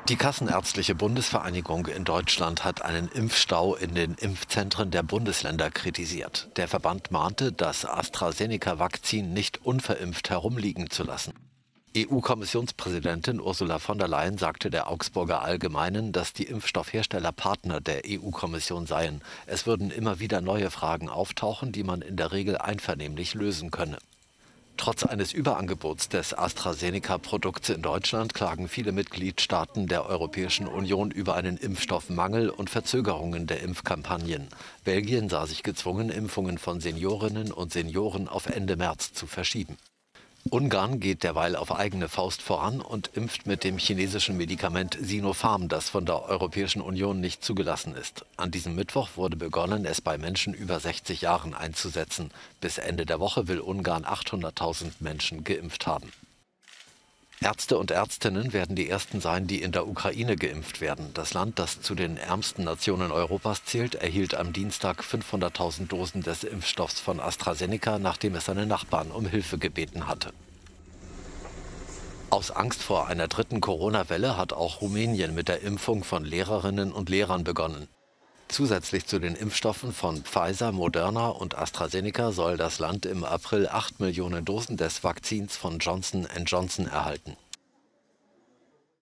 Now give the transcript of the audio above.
Die Kassenärztliche Bundesvereinigung in Deutschland hat einen Impfstau in den Impfzentren der Bundesländer kritisiert. Der Verband mahnte, das AstraZeneca-Vakzin nicht unverimpft herumliegen zu lassen. EU-Kommissionspräsidentin Ursula von der Leyen sagte der Augsburger Allgemeinen, dass die Impfstoffhersteller Partner der EU-Kommission seien. Es würden immer wieder neue Fragen auftauchen, die man in der Regel einvernehmlich lösen könne. Trotz eines Überangebots des AstraZeneca-Produkts in Deutschland klagen viele Mitgliedstaaten der Europäischen Union über einen Impfstoffmangel und Verzögerungen der Impfkampagnen. Belgien sah sich gezwungen, Impfungen von Seniorinnen und Senioren auf Ende März zu verschieben. Ungarn geht derweil auf eigene Faust voran und impft mit dem chinesischen Medikament Sinopharm, das von der Europäischen Union nicht zugelassen ist. An diesem Mittwoch wurde begonnen, es bei Menschen über 60 Jahren einzusetzen. Bis Ende der Woche will Ungarn 800.000 Menschen geimpft haben. Ärzte und Ärztinnen werden die ersten sein, die in der Ukraine geimpft werden. Das Land, das zu den ärmsten Nationen Europas zählt, erhielt am Dienstag 500.000 Dosen des Impfstoffs von AstraZeneca, nachdem es seine Nachbarn um Hilfe gebeten hatte. Aus Angst vor einer dritten Corona-Welle hat auch Rumänien mit der Impfung von Lehrerinnen und Lehrern begonnen. Zusätzlich zu den Impfstoffen von Pfizer, Moderna und AstraZeneca soll das Land im April 8 Millionen Dosen des Vakzins von Johnson & Johnson erhalten.